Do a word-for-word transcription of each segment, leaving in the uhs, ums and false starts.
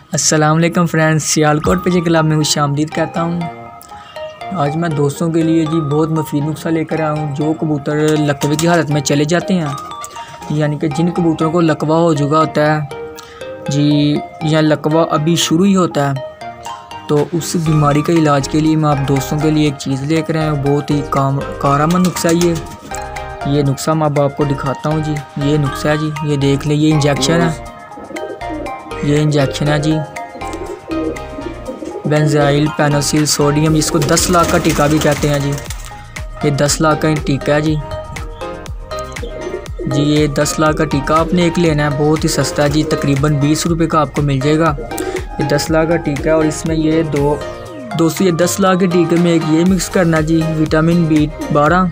अस्सलाम वालेकुम friends, Sialkot pigeon club में खुश आमदीद कहता हूँ। आज मैं दोस्तों के लिए जी बहुत मुफीद नुस्खा लेकर आया हूँ। जो कबूतर लकवे की हालत में चले जाते हैं, यानी कि जिन कबूतरों को लकवा हो चुका होता है जी, या लकवा अभी शुरू ही होता है, तो उस बीमारी के इलाज के लिए मैं आप दोस्तों के लिए एक चीज़ लेकर आया हूँ। बहुत ही काम कारआमद नुस्खा ये ये नुस्खा मैं अब आपको दिखाता हूँ जी। ये नुस्खा है जी, ये देख लें, ये इंजेक्शन है, ये इंजेक्शन है जी। बेंजाइल पेनोसिल सोडियम, जिसको दस लाख का टीका भी कहते हैं जी। ये दस लाख का टीका है जी जी ये दस लाख का टीका आपने एक लेना है, बहुत ही सस्ता है जी, तकरीबन बीस रुपए का आपको मिल जाएगा। ये दस लाख का टीका है और इसमें ये दो दोस्तों ये दस लाख के टीके में एक ये मिक्स करना जी, विटामिन बी बारह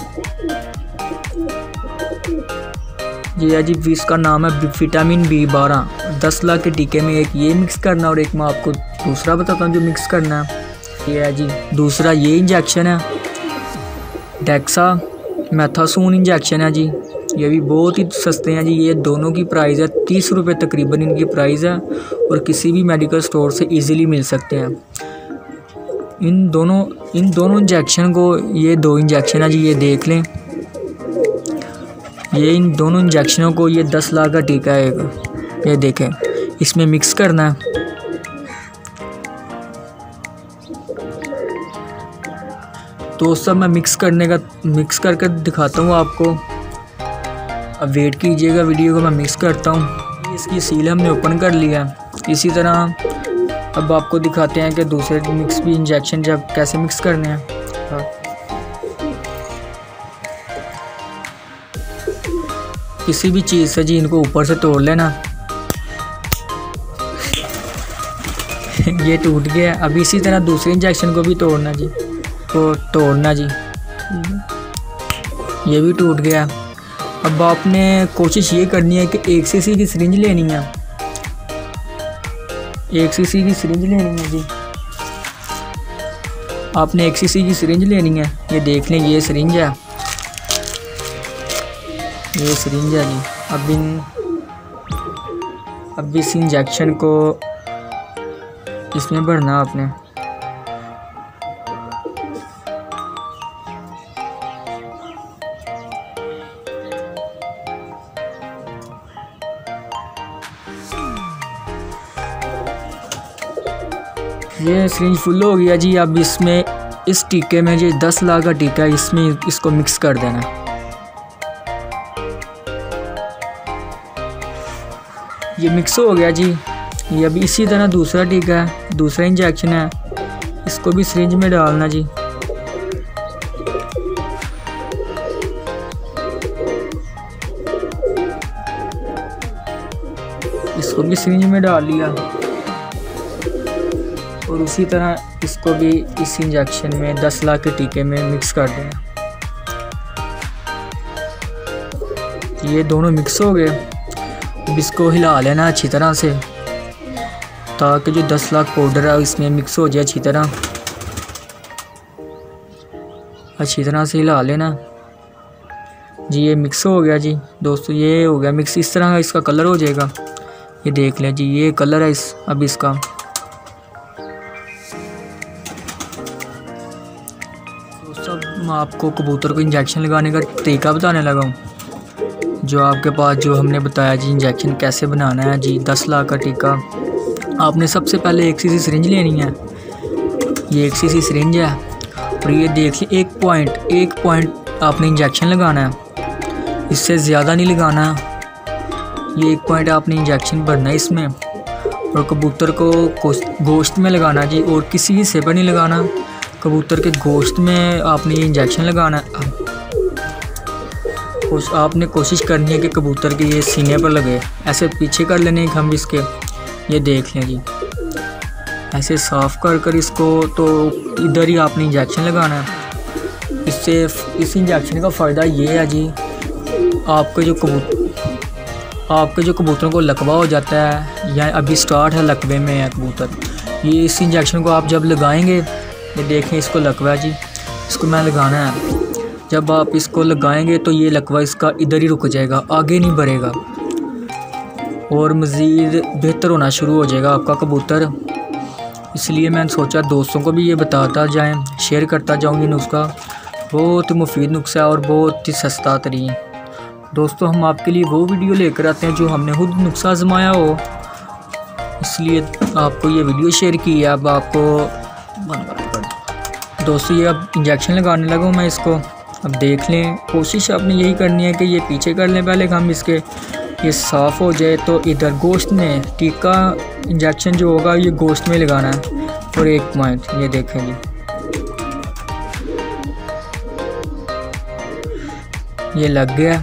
जी है जी, इसका नाम है विटामिन बी बारह। दस लाख के टीके में एक ये मिक्स करना और एक मैं आपको दूसरा बताता हूँ जो मिक्स करना है। ये है जी दूसरा, ये इंजेक्शन है डेक्सा मैथासून इंजेक्शन है जी। ये भी बहुत ही सस्ते हैं जी। ये दोनों की प्राइस है तीस रुपये तकरीबन इनकी प्राइस है, और किसी भी मेडिकल स्टोर से इजीली मिल सकते हैं। इन दोनों इन दोनों इंजेक्शन को, ये दो इंजेक्शन है जी, ये देख लें, ये इन दोनों इंजेक्शनों को ये दस लाख का टीका है, ये देखें, इसमें मिक्स करना है। तो सब मैं मिक्स करने का मिक्स करके दिखाता हूँ आपको। अब वेट कीजिएगा वीडियो को, मैं मिक्स करता हूँ। इसकी सील हमने ओपन कर लिया है। इसी तरह अब आपको दिखाते हैं कि दूसरे मिक्स भी इंजेक्शन जब कैसे मिक्स करने हैं। किसी भी चीज़ से जी इनको ऊपर से तोड़ लेना। ये टूट गया। अब इसी तरह दूसरे इंजेक्शन को भी तोड़ना जी, तो तोड़ना जी, ये भी टूट गया। अब आपने कोशिश ये करनी है कि एक सीसी की सिरिंज लेनी है, एक सीसी की सिरिंज लेनी है जी। आपने एक सीसी की सिरिंज लेनी है। ये देख लें, ये सिरिंज है, ये सिरिंज है जी। अब इन अब इस इंजेक्शन को इसमें भरना आपने। ये सिरिंज फुल हो गया जी। अब इसमें इस टीके में जो दस लाख का टीका है, इसमें इसको मिक्स कर देना। ये मिक्स हो गया जी। ये अभी इसी तरह दूसरा टीका है, दूसरा इंजेक्शन है, इसको भी सिरिंज में डालना जी। इसको भी सिरिंज में डाल लिया, और उसी तरह इसको भी इस इंजेक्शन में दस लाख के टीके में मिक्स कर देना। ये दोनों मिक्स हो गए। अब इसको हिला लेना अच्छी तरह से, ताकि जो दस लाख पाउडर है इसमें मिक्स हो जाए अच्छी तरह। अच्छी तरह से हिला लेना जी। ये मिक्स हो गया जी दोस्तों, ये हो गया मिक्स। इस तरह इसका कलर हो जाएगा। ये देख लें जी, ये कलर है इस अब इसका। दोस्तों मैं आपको कबूतर को इंजेक्शन लगाने का तरीका बताने लगा हूँ। जो आपके पास जो हमने बताया जी इंजेक्शन कैसे बनाना है जी, दस लाख का टीका। आपने सबसे पहले एक सीसी सिरिंज लेनी है। ये एक सीसी सिरिंज है, और ये देख लें एक पॉइंट एक पॉइंट आपने इंजेक्शन लगाना है, इससे ज़्यादा नहीं लगाना। ये एक पॉइंट आपने इंजेक्शन भरना है इसमें, और कबूतर को गोश्त में लगाना जी, और किसी हिस्से पर नहीं लगाना। कबूतर के गोश्त में आपने ये इंजेक्शन लगाना है। आपने कोशिश करनी है कि कबूतर के ये सीने पर लगे। ऐसे पीछे कर लेने हम इसके, ये देख लें जी, ऐसे साफ़ कर कर इसको, तो इधर ही आपने इंजेक्शन लगाना है। इससे इस इंजेक्शन का फ़ायदा ये है जी, आपके जो कबूतर आपके जो कबूतरों को लकवा हो जाता है, या अभी स्टार्ट है लकवे में है कबूतर, ये इस इंजेक्शन को आप जब लगाएंगे, ये देखें इसको लकवा है जी, इसको मैं लगाना है। जब आप इसको लगाएंगे तो ये लकवा इसका इधर ही रुक जाएगा, आगे नहीं बढ़ेगा। और मज़ीद बेहतर होना शुरू हो जाएगा आपका कबूतर। इसलिए मैंने सोचा दोस्तों को भी ये बताता जाएं, शेयर करता जाऊँ ये नुस्खा। बहुत ही मुफीद नुस्खा है और बहुत ही सस्ता तरीन। दोस्तों हम आपके लिए वो वीडियो लेकर आते हैं जो हमने खुद नुस्खा आजमाया हो, इसलिए आपको ये वीडियो शेयर की है। अब आपको दोस्तों ये अब इंजेक्शन लगाने लगा हूँ मैं इसको। अब देख लें, कोशिश आपने यही करनी है कि ये पीछे कर लें पहले हम इसके, ये साफ़ हो जाए तो इधर गोश्त में टीका इंजेक्शन जो होगा ये गोश्त में लगाना है। और एक पॉइंट ये देखें जी, ये लग गया।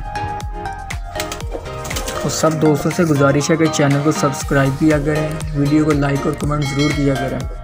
और सब दोस्तों से गुजारिश है कि चैनल को सब्सक्राइब किया करें, वीडियो को लाइक और कमेंट ज़रूर किया करें।